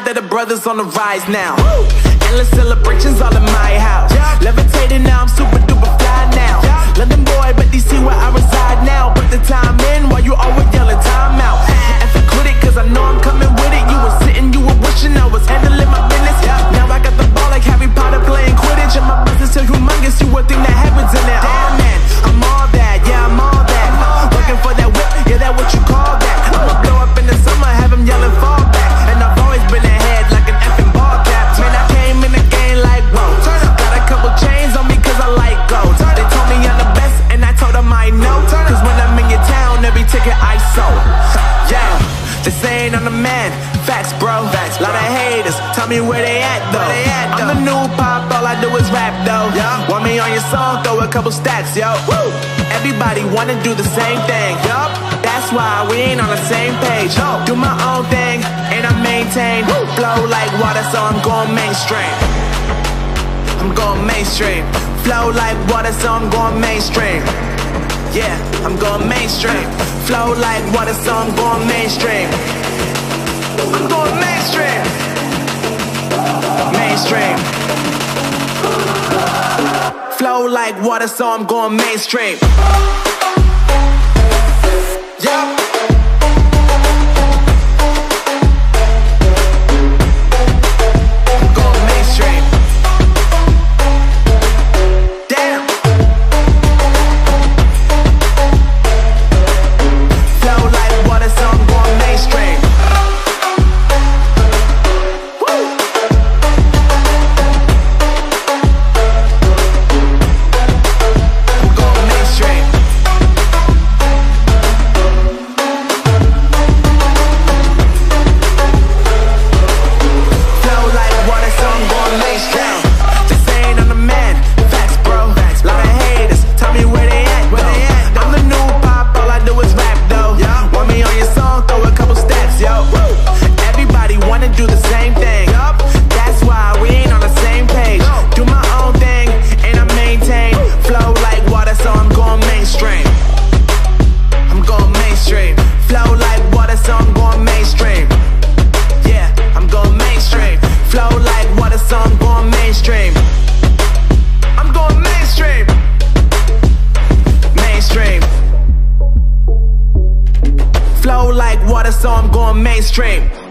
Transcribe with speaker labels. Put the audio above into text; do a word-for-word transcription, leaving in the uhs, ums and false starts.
Speaker 1: that the brothers on the rise now. Woo! Endless celebrations all in my house. Yeah. Levitating now, I'm super duper fly now. Yeah. London boy, but D C where I reside now. Put the time in while you always yelling time out. And for quit it, cause I know I'm coming with it. You were sitting, you were wishing I was handling my business. Yeah. Now I got the ball like Harry Potter playing Quidditch. And my business so humongous, you would think that happens in there. Damn man, I'm all that, yeah I'm all that. Working for that whip, yeah that what you call that. I'ma blow up in the summer, have them yelling fall back. And I've always been ahead like an effing ball cap. Man, I came in the game like whoa. Got a couple chains on me cause I like gold. They told me I'm the best and I told them I know. Cause when I'm in your town, every ticket I sold. Yeah, they saying I'm the man. Facts bro, Facts, lot of haters, tell me where they at though. They at, I'm though. The new pop, all I do is rap though. Yeah. Want me on your song, throw a couple stacks, yo. Woo. Everybody wanna do the same thing, yup. That's why we ain't on the same page. No. Do my own thing, and I maintain. Woo. Flow like water, so I'm going mainstream. I'm going mainstream. Flow like water, so I'm going mainstream. Yeah, I'm going mainstream. Flow like water, so I'm going mainstream. I'm going mainstream. Mainstream. Flow like water, so I'm going mainstream. Yeah. Flow like water, so I'm going mainstream.